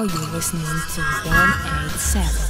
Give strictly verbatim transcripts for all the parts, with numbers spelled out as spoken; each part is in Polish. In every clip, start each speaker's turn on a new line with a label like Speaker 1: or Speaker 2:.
Speaker 1: Now you're listening to one eighty-seven.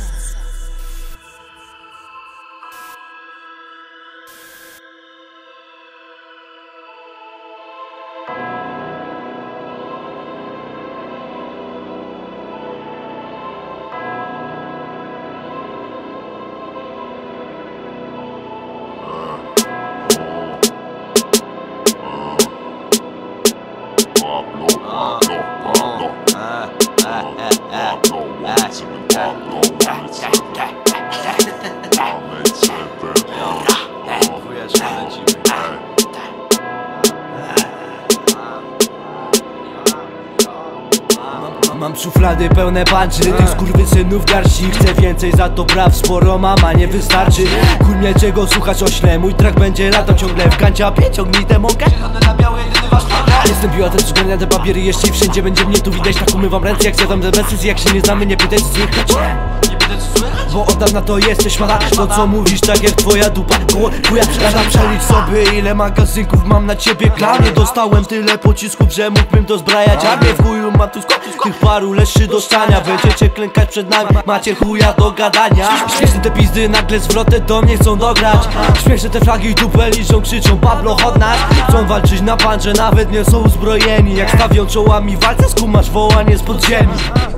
Speaker 2: Mam szuflady pełne panczy, tych skurwysynów garści. Chcę więcej, za to praw sporo mama nie wystarczy. Chuj mnie czego słuchać ośle, mój track będzie latał ciągle w kanciapie, ciągnij tę mąkę. Jestem piłatem, przyglądam te papiery jeszcze i wszędzie będzie mnie tu widać. Tak umywam ręce jak zjadam te decyzje, jak się nie znamy nie pytaj co słychać. Bo od dawna to jesteś mala, to co mówisz tak jak twoja dupa. Koło chuja rada przelicz sobie ile magazynków mam na ciebie klanie. Dostałem tyle pocisków, że mógłbym dozbrajać armię. W chuju ma tu tych paru leszy do stania. Będziecie klękać przed nami, macie chuja do gadania. Śmieszne te pizdy nagle zwrotę do mnie chcą dograć. Śmieszne te flagi dupę liczą, krzyczą Pablo hot nas. Chcą walczyć na pancze, nawet nie są uzbrojeni. Jak stawią czołami walce, skumasz wołanie z podziemi.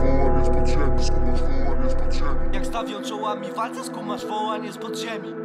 Speaker 2: Jak stawią czołami walce, skumasz wołanie z podziemi.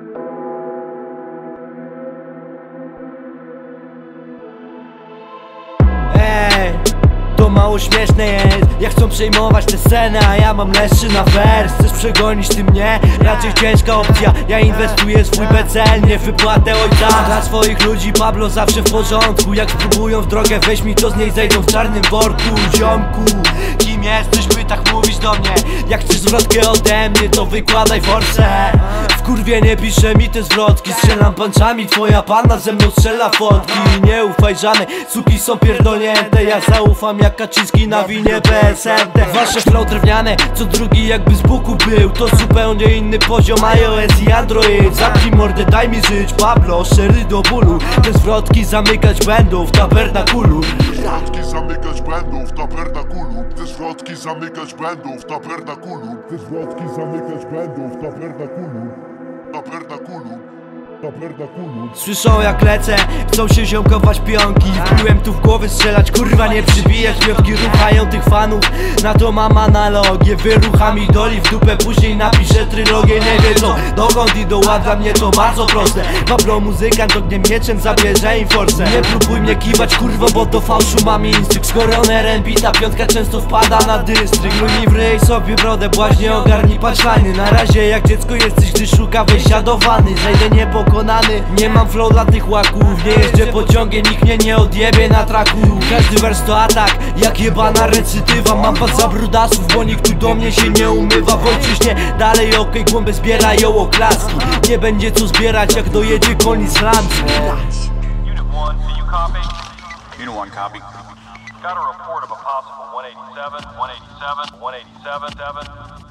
Speaker 2: Ej, to mało śmieszne jest, jak chcą przejmować tę scenę, a ja mam leszy na wers. Chcesz przegonić ty mnie? Raczej ciężka opcja. Ja inwestuję swój becel, nie wypłatę ojca. Dla swoich ludzi Pablo zawsze w porządku. Jak spróbują w drogę weź mi, to z niej zejdą w czarnym worku. Ziomku, kim jesteś, by tak mówić do mnie? Jak chcesz zwrotkę ode mnie, to wykładaj forsę. W kurwie nie pisze mi te zwrotki, strzelam panczami, twoja panna ze mną strzela fotki. Nie ufaj żadnej, suki są pierdolnięte. Ja zaufam jak Kaczyński na winie P S M D. Wasze flow drewniane, co drugi jakby z buku był. To zupełnie inny poziom iOS i Android. Zamknij mordę, daj mi żyć, Pablo, szery do bólu. Te zwrotki zamykać będą w tabernakulu.
Speaker 3: Zwrotki zamykać będą w tabernakulu. Te zwrotki zamykać będą w tabernakulu. Te zwrotki zamykać będą w tabernakulu. Tabernakulu.
Speaker 2: Słyszą jak lecę, chcą się ziomkować pionki. Wbiłem tu w głowy strzelać, kurwa nie przybijać. Piątki ruchają tych fanów, na to mam analogię. Wyrucham ich doli w dupę, później napiszę trylogię. Nie wiedzą dokąd idą, a dla mnie to bardzo proste. Pablo muzykant ogniem mieczem zabierze im forsę. Nie próbuj mnie kiwać kurwo, bo do fałszu mam instynkt. Skoro on R and B, ta piątka często wpada na dystrykt. Luj mi wryj sobie brodę, błaźnie ogarnij punchline'y. Na razie jak dziecko jesteś, gdy szuka wejścia do wanny. Zejdę nie Nie mam flow dla tych łaków. Nie jeżdżę pociągiem, nikt mnie nie odjebie na traku. Każdy wers to atak, jak jebana recytywa. Mam was za brudasów, bo nikt tu do mnie się nie umywa. W ojczyźnie dalej okej, okay, głąbę zbierają oklaski. Nie będzie co zbierać, jak dojedzie koń islamski.
Speaker 4: Unit one, can you copy? Unit one, copy. Got a report of a possible one eighty-seven, one eighty-seven, one eighty-seven, seven.